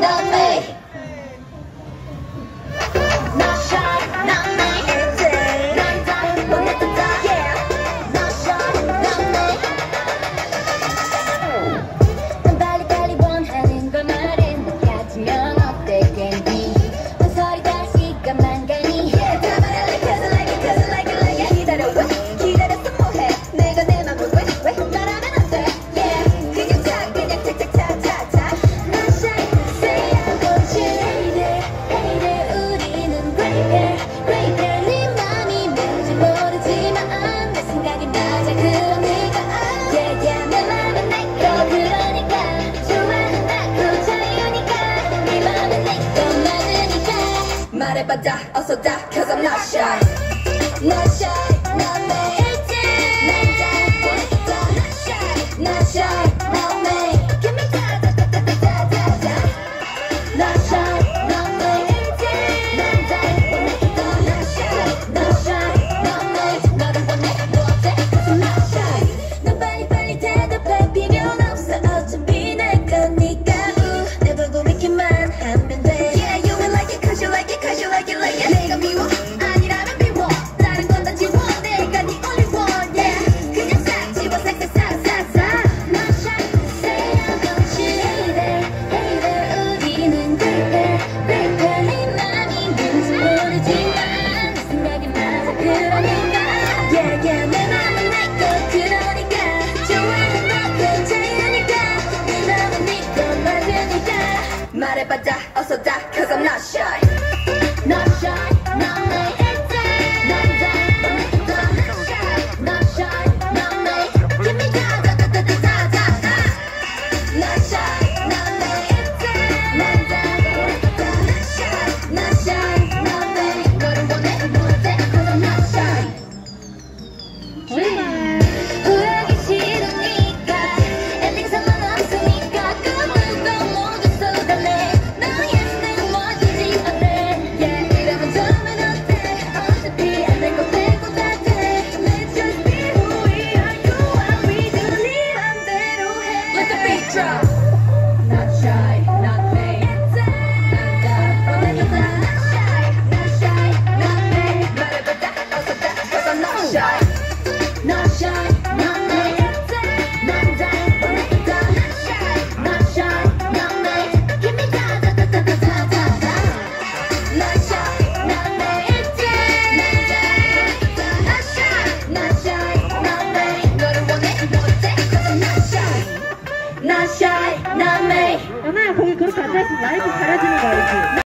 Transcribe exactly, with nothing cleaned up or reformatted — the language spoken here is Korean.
not me. Not shy, not me. 난 다 원했던 다. Not shy, not me. 난 빨리빨리 원하는 걸 말해. 너 같으면 어때, 캔디? 한소리 다시 시간만 가니. Yeah, 다 말할래, cause I like it, cause I like it, like it. 기다려, 왜? 기다렸어 뭐해? 내가 내 맘을 왜, 왜? 말하면 안 돼. Yeah, 그냥 자, 그냥 착착착착착. Not shy, say I want you. Hey there, hey there, 우리는 great girl, great girl. 네 맘이 뭔지 모르지만 내 생각이 맞아, 그러니까. Yeah, yeah, 내 맘은 내 거, 그러니까. 좋아한다고 자유니까. 네 맘은 내 거 맞으니까. 말해봐 다, 어서 다, cause I'm not shy. Not shy, not me. 난 다 원했다. Not shy, not shy, not me. Give me da da da da da da da. Not shy, not me. 난 다 원했다. Not shy, not shy, not me. 너를 원해, 뭐 어때? Cause I'm not shy. 넌 빨리빨리 대답할 필요는 없어. 어차피 내 거니까. 우, 내 보고 믿기만 하면 돼. Yeah, you will like it cause you like it, cause you like it, like it. 내가 미워? 아니라면 미워. 다른 건 다 지워. 내가 네 only one, yeah. 그냥 싹 지워, 싹, 싹, 싹, 싹, 싹. Not shy, say I want you. Hey there, hey there, 우리는 great girl, great girl. 네 맘이 뭔지 모르지만 내 생각이 맞아, 그러니까. Yeah, yeah, 내 맘은 내 거, 그러니까. 좋아한다고 자유니까. 네 맘은 네 거 맞으니까. 말해봐 다, 어서 다, cause I'm not shy. Not shy, not me. 난 다 원했다. Not shy, not shy, not me. Give me da da da da da da da da. Not shy, not me. 난 다 원했다. Not shy, not shy, not me. 너를 원해, 뭐 어때? Cause I'm not shy. 후회하기 싫으니까 엔딩 상관없으니까 꿈을 모두 쏟아내. 너의 생각은 멋지지 않네. Yeah, 이러면 처음엔 어때? 어차피 안 될 거 빼고 다 돼. Let's just be who we are. You are we do 네 맘대로 해. Let the beat drop. Not shy, not me. 난 다 원했다. Not shy, not shy, not me. 말해봐 다, 어서 다, cause I'm not shy. Not shy, not me. 난 다 원했다. Not shy, not shy, not me. Give me da da da da da da da da. Not shy, not me. 난 다 원했다. Not shy, not shy, not me. 너를 원해, 뭐 어때? Cause I'm not shy. Not shy, not me. 연아야 거기 그렇게 앉아있으면 라이브 가려지는 거 알지?